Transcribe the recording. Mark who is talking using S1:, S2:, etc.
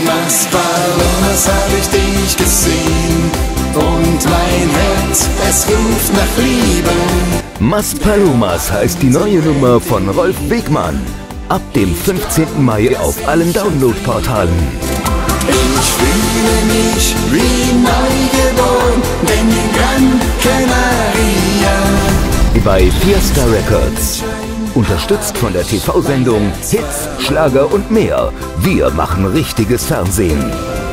S1: Las Palomas hab ich dich gesehen und mein Herz, es ruft nach Liebe.
S2: Maspalomas heißt die neue Nummer von Rolf Wegmann. Ab dem 15. Mai auf allen Download-Portalen.
S1: Ich fühle mich wie neugeboren, denn in Gran Canaria.
S2: Bei Fiesta Records. Unterstützt von der TV-Sendung Hits, Schlager und mehr. Wir machen richtiges Fernsehen.